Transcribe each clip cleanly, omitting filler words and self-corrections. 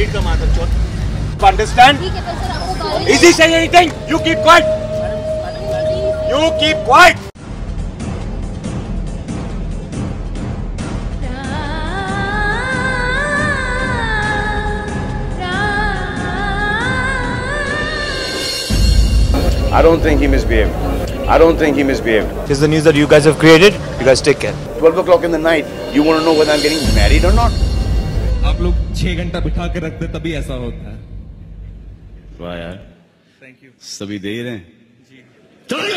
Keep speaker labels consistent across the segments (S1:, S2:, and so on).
S1: delete ka mother chod. Understand?
S2: ठीक है पर सर आपको गाली
S1: Is he saying anything? You keep quiet. You keep quiet.
S3: I don't think he misbehaved. I don't think he misbehaved.
S1: This is the news that you guys have created. You guys take care.
S3: 12 o'clock in the night, you want to know whether I'm getting married or not?
S4: आप लोग 6 घंटा बिठा के रखते तभी ऐसा होता है।
S5: वाह यार,
S4: थैंक यू।
S5: सभी दे ही रहे हैं।
S4: चलो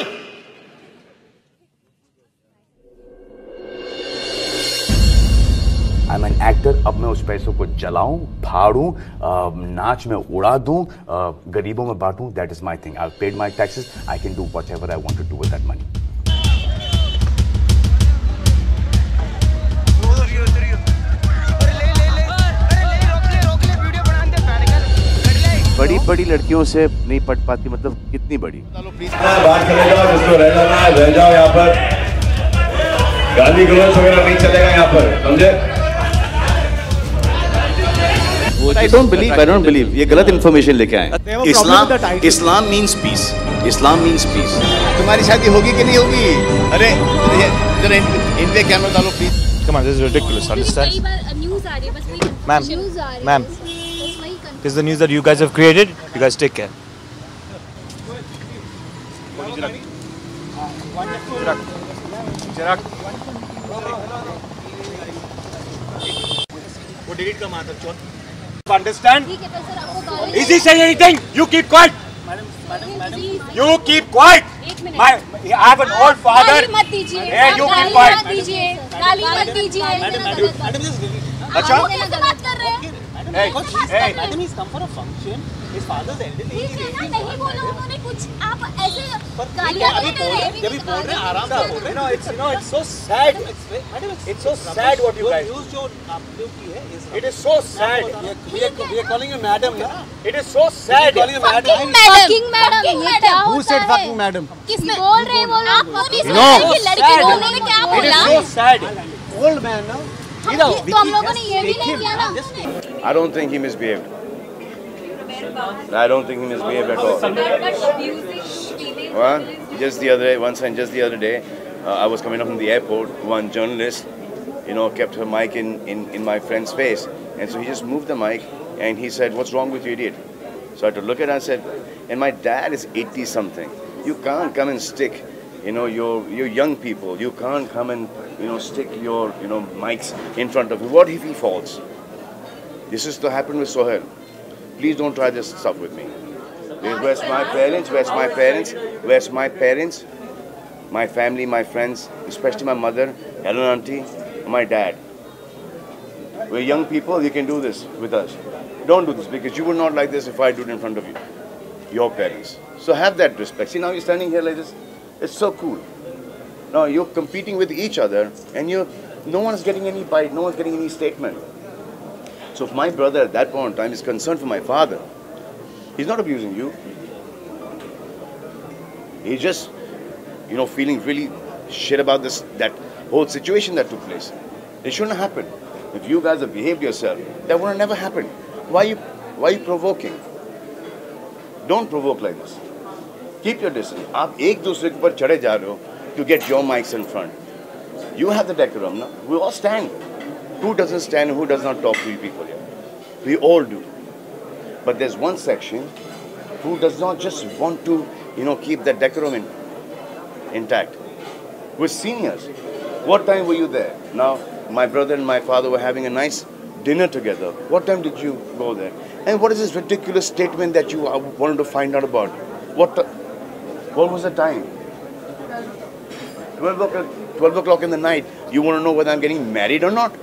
S3: I'm an actor. अब मैं उस पैसों को जलाऊं, फाड़ूं, नाच में उड़ा दूं, गरीबों में बांटूं. That is my thing. I've paid my taxes. I can do whatever I want to do with that money. बड़ी बड़ी लड़कियों से नहीं पट पाती, मतलब कितनी बड़ी?
S6: बात चले जाओ, जिसको रह जाना है रह जाओ यहाँ पर। गाली गलौज वगैरह नहीं चलेगा यहाँ पर, समझे?
S5: I don't believe. ये गलत इन्फॉर्मेशन लेके आए। Islam means peace. Islam means peace.
S3: तुम्हारी शादी होगी कि नहीं होगी? अरे जरा इन पे कैमरा डालो please.
S1: Come on, this is ridiculous. Understand?
S2: कई बार न्यूज़ आ रही है बस वही
S1: Ma'am,
S2: न्यूज़ आ रही है
S1: ma'am.
S2: बस वही
S1: This is the news that you guys have created. You guys take care. वो delete का mother chod. Understand?
S2: ठीक है पर सर आपको गाली
S1: Is he saying anything? You keep quiet. You keep quiet.
S2: एक minute
S1: I have an old father.
S2: गाली मत दीजिए
S1: Hey, you keep
S2: गाली
S1: quiet.
S2: मत दीजिए गाली मत दीजिए
S1: अच्छा?
S2: आप कैसे बात कर रहे हैं
S1: Hey, hey.
S7: Madam, he's come for a function. His father's elderly.
S2: ठीक है ना नहीं बोला उन्होंने कुछ आप ऐसे
S7: पर
S2: गालियाँ
S7: अभी
S2: दे रहे हैं
S7: जब भी बोल रहे हैं आराम से बोल रहे हैं।
S1: It's so sad. It's so sad what you guys.
S7: News जो आपने की है
S1: It is so sad.
S7: we are calling you madam ना।
S1: It is so sad.
S2: fucking madam ये क्या होता है?
S7: Who said fucking madam?
S2: किसने बोल रहे हैं वो लोग? आप नहीं सुन
S1: No.
S2: रहे कि लड़की
S1: Sad.
S2: उन्होंने क्या
S1: It is
S2: बोला?
S1: so sad.
S7: Old man ना।
S2: तो हम लोगों ने ये भी नहीं किया ना।
S3: I don't think he misbehaved. I don't think he misbehaved at all. Well, just the other day, I was coming up from the airport. One journalist, kept her mic in my friend's face, and so he just moved the mic, and he said, "What's wrong with you, idiot?" So I had to look at it and I said, "And my dad is 80 something. You can't come and stick, your young people. You can't come and stick your mics in front of him. What if he falls?" This is to happen with Sohail. Please don't try this stuff with me. Where's my parents? Where's my parents? Where's my parents? My family, my friends, especially my mother, Helen auntie, my dad. We're young people. You can do this with us. Don't do this because you would not like this if I do it in front of you, your parents. So have that respect. See, now you're standing here like this. It's so cool. Now you're competing with each other, and no one's getting any bite. No one's getting any statement. So if my brother at that point in time is concerned for my father, he's not abusing you. He's just, feeling really shit about that whole situation that took place. It shouldn't have happened. If you guys have behaved yourself, that would have never happened. Why are you provoking? Don't provoke like this. Keep your distance. आप एक दूसरे के ऊपर चढ़े जा रहे हो to get your mics in front. You have the decorum, no? We all stand. Who doesn't stand and who does not talk to you people here? We all do. But there's one section who does not just want to, keep that decorum intact. We're seniors. What time were you there? Now, my brother and my father were having a nice dinner together. What time did you go there? And what is this ridiculous statement that you wanted to find out about? What was the time? 12 o'clock in the night. You want to know whether I'm getting married or not?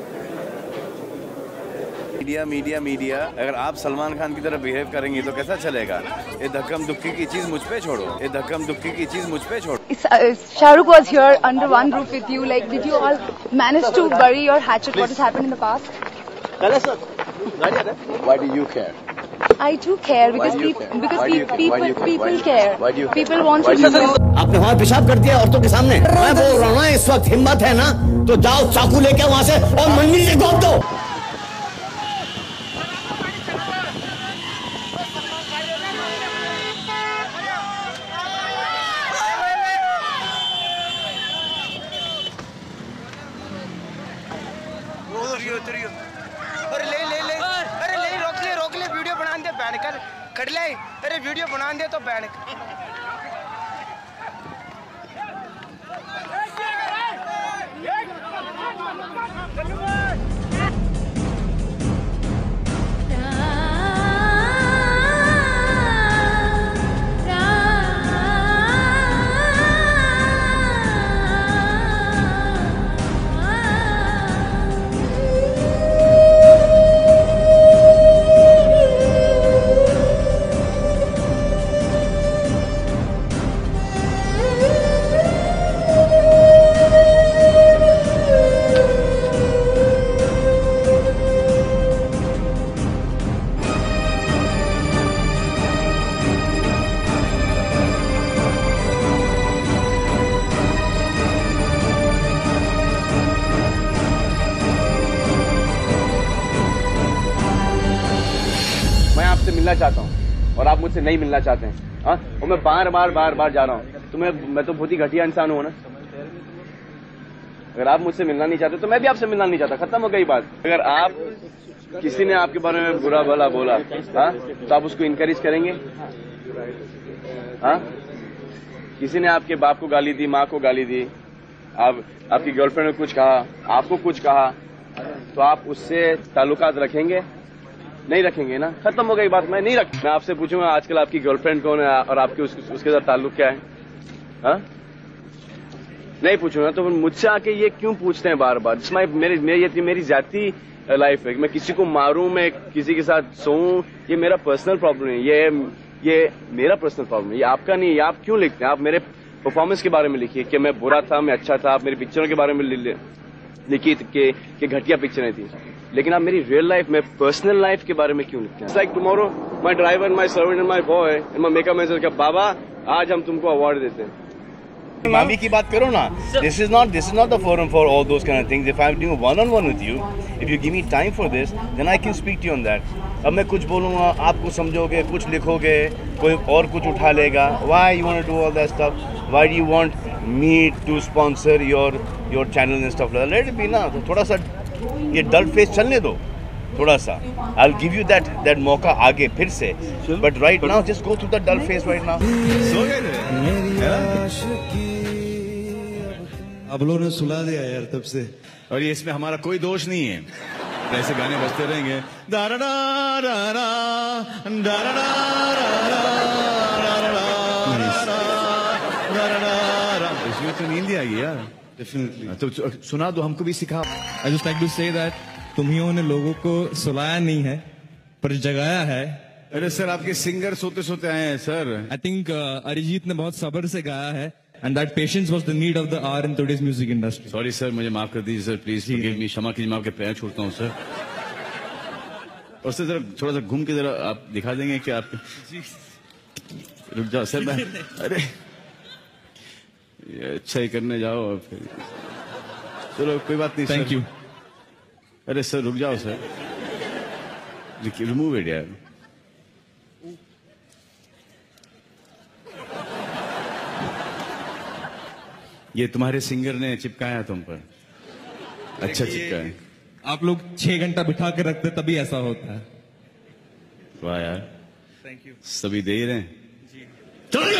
S5: Media अगर आप सलमान खान की तरह behave करेंगी तो कैसा चलेगा? ये धक्कम दुक्की की चीज मुझ पे छोड़ो।
S8: Shahrukh was here under one roof with you. Like, did you all manage to bury your hatchet? What has happened in the past?
S5: Why do you care?
S8: I do care because people care. People want to know.
S9: आपने वहाँ पेशाब कर दिया औरतों के सामने। मैं बोल रहा हूँ ना, इस वक्त हिम्मत है ना तो जाओ चाकू लेके वहाँ से और मंडी से गोद दो।
S10: उतरियो अरे ले अरे ले रोक ले वीडियो बना दे बैठ कर खड़ ले अरे वीडियो बना दे तो बैठ
S5: मिलना चाहता हूँ और आप मुझसे नहीं मिलना चाहते हैं। हाँ, और मैं बार बार जा रहा हूँ। तो मैं तो बहुत ही घटिया इंसान हूँ ना। अगर आप मुझसे मिलना नहीं चाहते तो मैं भी आपसे मिलना नहीं चाहता। खत्म हो गई बात। अगर आप किसी ने आपके बारे में बुरा भला बोला, हाँ, तो आप उसको इनकरेज करेंगे? हाँ, किसी ने आपके बाप को गाली दी, माँ को गाली दी, आपकी गर्लफ्रेंड ने कुछ कहा, आपको कुछ कहा, तो आप उससे ताल्लुकात रखेंगे? नहीं रखेंगे ना। खत्म हो गई बात। मैं नहीं रख। मैं आपसे पूछूंगा आजकल आपकी गर्लफ्रेंड कौन है और आपके उसके साथ ताल्लुक क्या है? हाँ, नहीं पूछूंगा। तो मुझसे आके ये क्यों पूछते हैं बार बार? मेरी जाती लाइफ है। मैं किसी को मारूं, मैं किसी के साथ सोऊं, ये मेरा पर्सनल प्रॉब्लम है। ये मेरा पर्सनल प्रॉब्लम है, ये आपका नहीं है। आप क्यों लिखते हैं? आप मेरे परफॉर्मेंस के बारे में लिखिए कि मैं बुरा था, मैं अच्छा था। आप मेरी पिक्चरों के बारे में लिखिए कि घटिया पिक्चरें थी। लेकिन आप मेरी रियल लाइफ में, पर्सनल लाइफ के बारे में क्यों लिखते हैं? Like tomorrow my driver, my servant and my boy and my makeup manager का बाबा, आज हम तुमको अवार्ड देते हैं।
S3: मामी की बात करो ना। This is not the forum for all those kind of things. If I'm doing one-on-one with you, if you give me time for this, then I can speak to you on that. अब मैं कुछ बोलूँगा, आप कुछ समझोगे, कुछ लिखोगे, कोई और कुछ उठा लेगा। Why you want to do all that stuff? Why do you want me to sponsor your channel and stuff like that? Let it be ना। थोड़ा सा ये डल फेस चलने दो थोड़ा सा। I'll give you that मौका आगे फिर से। But right now, just go through the dull phase right now.
S4: सो गए थे? अब लोगों ने सुला दिया यार तब से।
S5: और ये इसमें हमारा कोई दोष नहीं है। ऐसे गाने बजते रहेंगे। इसमें तो नींद ही आएगी यार। डेफिनेटली। तो सुना दो, हमको भी सिखा।
S4: I just like to say that तुम्हियों ने लोगों को सुलाया नहीं है पर जगाया है।
S5: अरे सर, आपके सिंगर सोते सोते आए हैं सर।
S4: आई थिंक अरिजीत ने बहुत सब्र से गाया है and that patience was the need of the hour in today's music industry.
S5: Sorry sir, मुझे माफ कर दीजिए सर, प्लीज फॉरगिव मी। क्षमा कीजिए, मैं आपके पैर छूटता हूँ सर। और सर जरा थोड़ा सा घूम के जरा आप दिखा देंगे कि आप। रुक जाओ सर, मैं अरे ये अच्छा ही करने जाओ और फिर चलो कोई बात नहीं।
S4: Thank you.
S5: अरे सर रुक जाओ सर, रिमूव इट यार। ये तुम्हारे सिंगर ने चिपकाया तुम पर। अच्छा चिपकाया।
S4: आप लोग 6 घंटा बिठा के रखते तभी ऐसा होता है।
S5: वाह यार,
S4: थैंक यू।
S5: सभी दे रहे हैं।
S4: चलो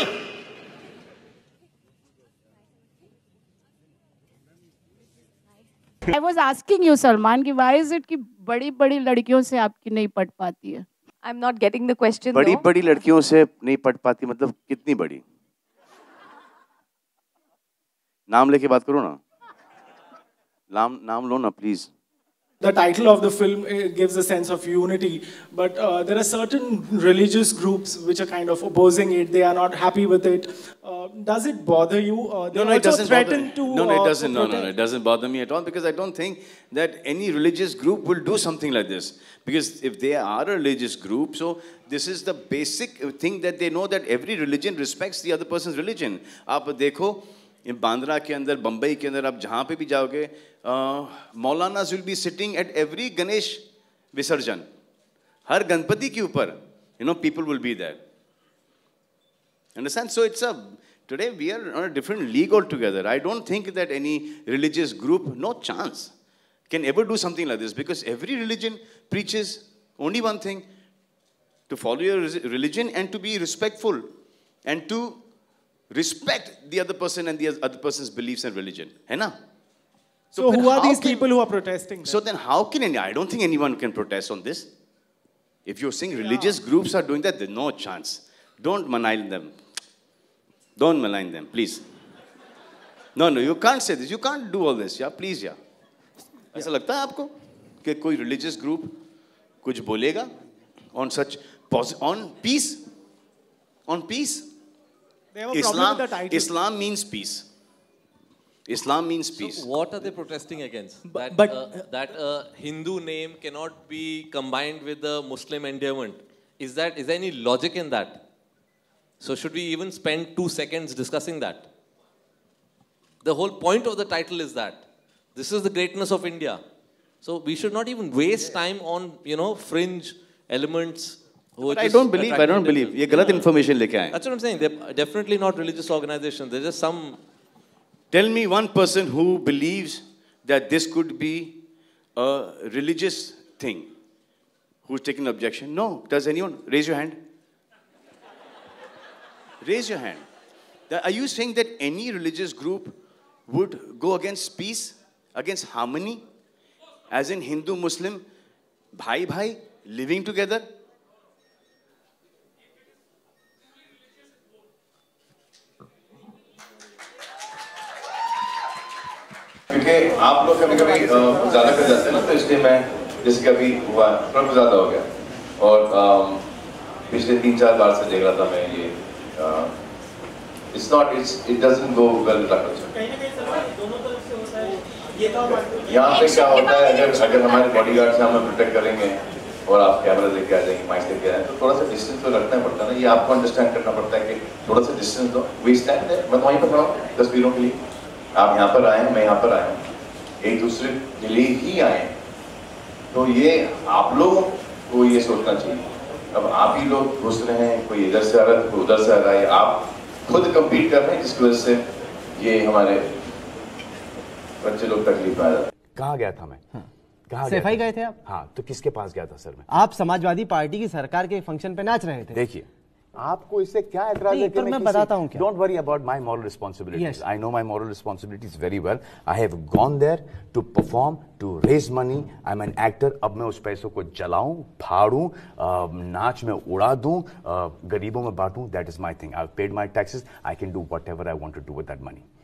S11: I was asking you, Salman, कि why is it कि बड़ी-बड़ी लड़कियों से आपकी नहीं पट पाती है?
S2: I'm not getting the question.
S3: बड़ी लड़कियों से नहीं पट पाती मतलब कितनी बड़ी? नाम लेके बात करो ना। नाम लो ना please.
S12: The title of the film gives a sense of unity, but there are certain religious groups which are kind of opposing it. They are not happy with it. Does it bother you?
S3: No, it doesn't bother me. No, it doesn't. No, it doesn't bother me at all, because I don't think that any religious group will do something like this. Because if they are a religious group, so this is the basic thing that they know, that every religion respects the other person's religion. आप देखो, बांद्रा के अंदर, बम्बई के अंदर, आप जहाँ पे भी जाओगे, maulanas will be sitting at every Ganesh visarjan. हर गणपति के ऊपर, people will be there. Understand? So it's today we are on a different league altogether. I don't think that any religious group, no chance. can ever do something like this, because every religion preaches only one thing: to follow your religion and to be respectful and to respect the other person and the other person's beliefs and religion. Hai na?
S12: So who are these people who are protesting?
S3: So then how can I don't think anyone can protest on this. If you're saying religious groups are doing that, there's no chance. Don't malign them. Don't malign them, please. No, you can't say this. You can't do all this. Yeah, please, yeah. ऐसा लगता है आपको कि कोई religious group कुछ बोलेगा on such on peace? On peace?
S12: They have a problem with the title.
S3: Islam means peace. Islam means peace.
S13: So what are they protesting against? That a Hindu name cannot be combined with a Muslim endowment. Is there any logic in that? So should we even spend 2 seconds discussing that? The whole point of the title is that this is the greatness of India. So we should not even waste time on, fringe elements.
S3: But I don't believe. ये गलत information लेके आए.
S13: That's what I'm saying. They're definitely not religious organizations. They're just some.
S3: Tell me one person who believes that this could be a religious thing, who's taking objection. No. Does anyone? Raise your hand. Raise your hand. Are you saying that any religious group would go against peace, against harmony, as in Hindu, Muslim, bhai, living together?
S6: क्योंकि आप लोग कभी-कभी ज़्यादा कर जाते हैं ना, तो इसलिए मैं जैसे कभी हुआ थोड़ा ज़्यादा हो गया और पिछले 3-4 बार से देख रहा था मैं ये it doesn't go well with our culture. यहाँ पे क्या होता है, अगर हमारे बॉडीगार्ड से हमें प्रोटेक्ट करेंगे और आप कैमरा लेके आ जाएंगे, माइक लेके आ जाएंगे, तो थोड़ा सा डिस्टेंस तो रखना पड़ता है ना. ये आपको अंडरस्टैंड करना पड़ता है कि थोड़ा सा डिस्टेंस दो. We stand there. मैं तो वहीं पर खड़ा हूँ तस्वीरों के लिए. आप यहाँ पर आए हैं, मैं यहाँ पर आया हूँ, एक दूसरे के लिए ही आए. तो ये आप लोगों को ये सोचना चाहिए. अब आप ही लोग घुस रहे हैं, कोई इधर से आ रहा है, कोई उधर से आ रहा है. आप खुद कम्पीट कर रहे हैं, जिसकी वजह से ये हमारे बच्चे लोग तकलीफ में आ जाते हैं.
S14: कहाँ गया था मैं? कहाँ
S15: सफाई गए थे आप?
S14: हाँ, तो किसके पास गया था सर मैं?
S15: आप समाजवादी पार्टी की सरकार के फंक्शन पे नाच रहे थे.
S14: देखिए, आपको इससे क्या एतराज है?
S15: मैं बताता हूँ क्या.
S14: Don't worry about my moral responsibilities. I know my moral responsibilities very well. I have gone there to perform, to raise money. I'm an actor. अब मैं उस पैसों को जलाऊं, फाड़ूं, नाच में उड़ा दूं, गरीबों में बांटूं. That is my thing. I've paid my taxes. I can do whatever I want to do with that money.